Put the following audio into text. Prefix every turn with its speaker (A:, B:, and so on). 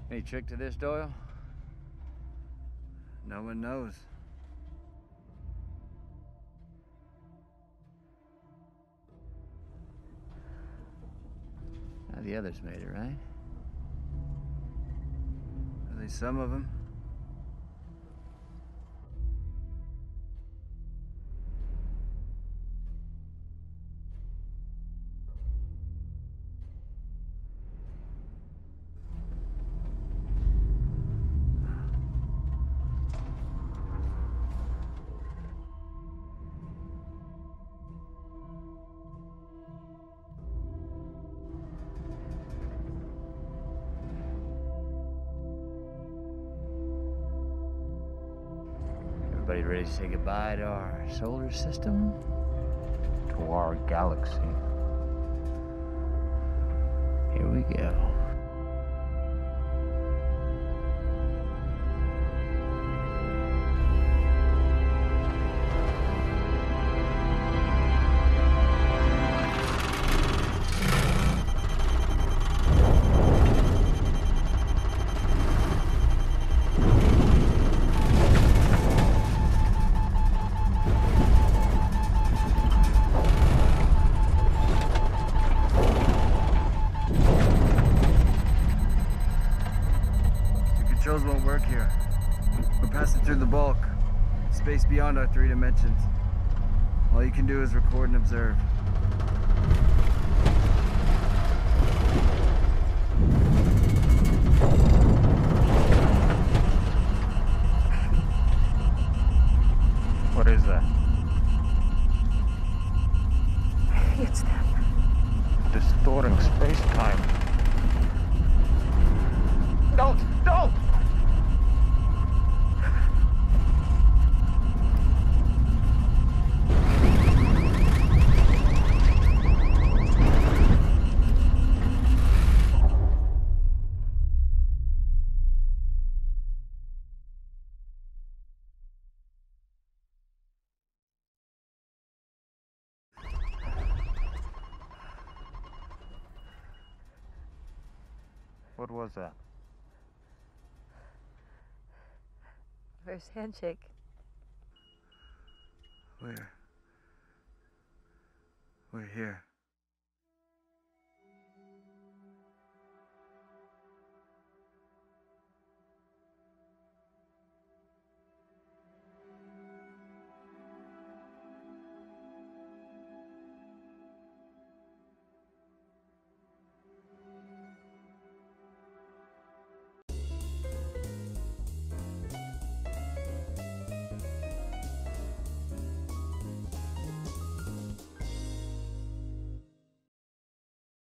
A: Any trick to this, Doyle? No one knows. Now the others made it, right? At least some of them. Everybody ready to say goodbye to our solar system? To our galaxy. Here we go. Controls won't work here. We're passing through the bulk, space beyond our 3 dimensions. All you can do is record and observe.
B: What is that?
C: It's them.
B: Distorting space-time. Don't! What was that?
C: First handshake.
A: We're here.